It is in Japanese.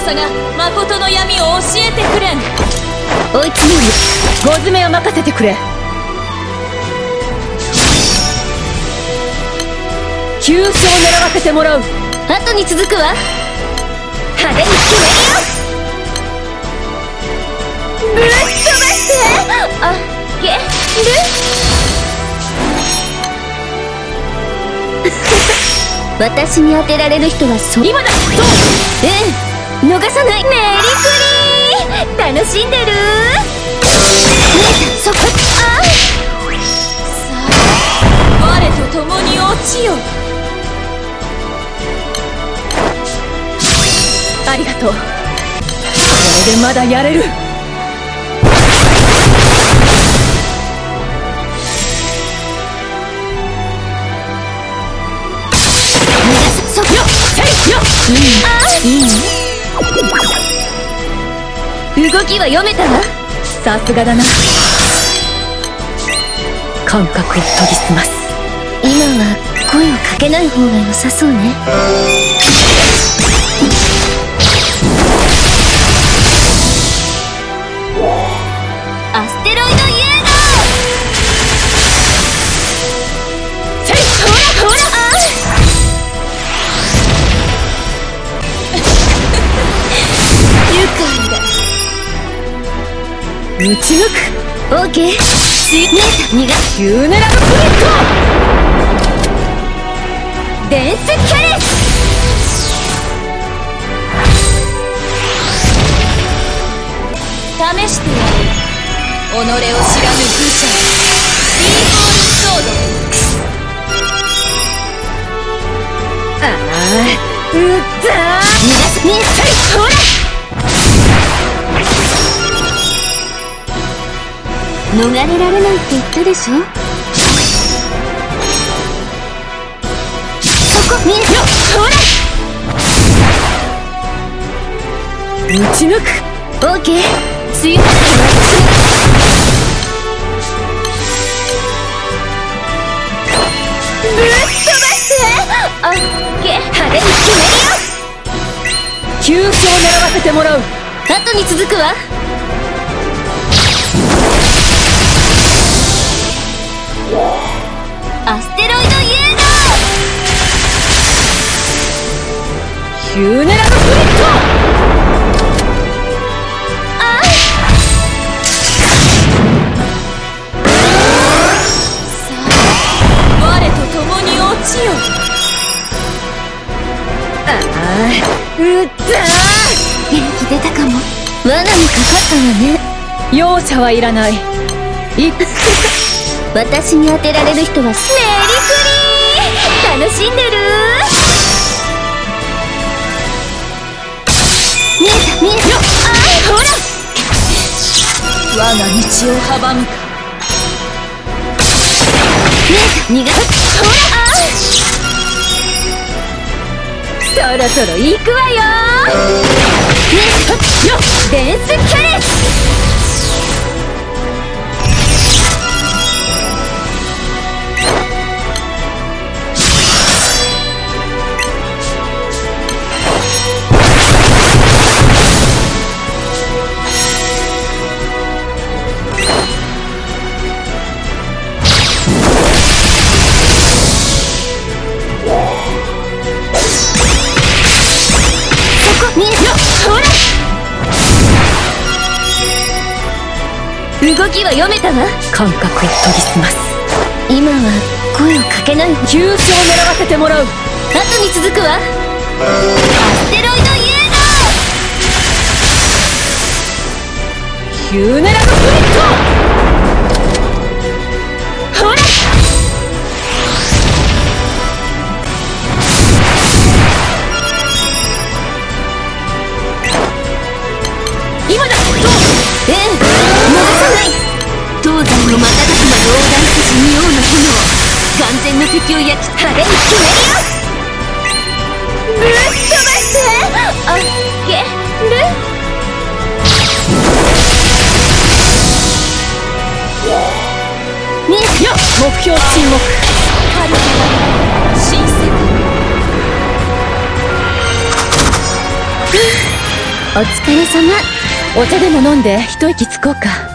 さが誠の闇を教えてくれん。 追い詰める。 ゴ詰めを任せてくれ。急所を狙わせてもらう。 後に続くわ。派手に決めるよ。ぶっ飛ばしてあげる私に当てられる人は今だ。 そう逃さない。メリクリー楽しんでる。そこさあ我と共に落ちよ。 ありがとう。これでまだやれる。 動きは読めたわ。 さすがだな。感覚を研ぎ澄ます。 今は声をかけない方が良さそうね。アステロイドイエーゴー。ほらほら愉快だ。 打ち抜く。 オーケー。逃がヒューネラルフリット。デンスキャレス。 試してやる。己を知らぬ愚者ビーボールソード。 ああ、うっざー。 逃がす。ほら逃れられないって言ったでしょ。そこ見えよ。ほら打ち抜く。 オーケー。強い。ぶっ飛ばしてあげ派手に決めるよ。 急所を狙わせてもらう。 後に続くわ。アステロイドイエーゴー。 ヒューネラルフリット。 さあ我と共に落ちよ。 ああ、うっざー。 元気出たかも。罠にかかったわね。 容赦はいらない。 私に当てられる人はメリクリー楽しんでる。見えた見えた。ほら我が道を阻むか。 見えた逃がす。ほらそろそろ行くわよ。 見えたよ。デンスキャレス。動きは読めたわ。 感覚を研ぎ澄ます。 今は声をかけない。 急所を狙わせてもらう。 後に続くわ。アステロイドイエーゴー。ヒューネラルフリット。 ほら今だ。 逃さない。東西の瞬くまで横断せし仁王の炎。眼前の敵を焼き派手に決めるよ。ぶっ飛ばしてあげる。見えたよ。 目標沈黙。 春新世界お疲れ様。 お茶でも飲んで一息つこうか。